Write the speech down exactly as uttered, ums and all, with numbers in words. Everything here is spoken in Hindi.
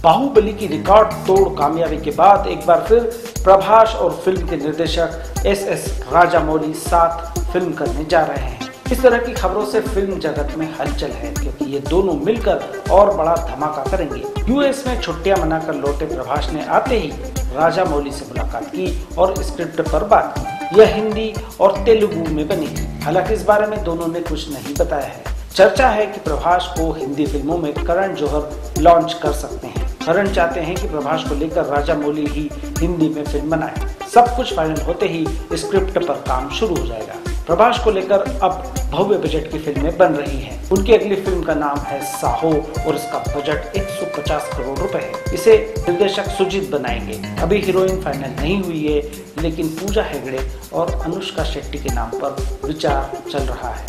बाहुबली की रिकॉर्ड तोड़ कामयाबी के बाद एक बार फिर प्रभास और फिल्म के निर्देशक एस एस राजामौली साथ फिल्म करने जा रहे हैं। इस तरह की खबरों से फिल्म जगत में हलचल है, क्योंकि ये दोनों मिलकर और बड़ा धमाका करेंगे। यूएस में छुट्टियां मनाकर लौटे प्रभास ने आते ही राजामौली से मुलाकात की और स्क्रिप्ट पर बात की। यह हिंदी और तेलुगु में बनी है। हालांकि इस बारे में दोनों ने कुछ नहीं बताया है। चर्चा है कि प्रभास को हिंदी फिल्मों में करण जौहर लॉन्च कर सकते हैं। करण चाहते हैं कि प्रभास को लेकर राजामौली ही हिंदी में फिल्म बनाए। सब कुछ फाइनल होते ही स्क्रिप्ट पर काम शुरू हो जाएगा। प्रभास को लेकर अब भव्य बजट की फिल्में बन रही हैं। उनकी अगली फिल्म का नाम है साहो और इसका बजट एक सौ पचास करोड़ रुपए है। इसे निर्देशक सुजीत बनाएंगे। अभी हीरोइन फाइनल नहीं हुई है, लेकिन पूजा हेगड़े और अनुष्का शेट्टी के नाम पर विचार चल रहा है।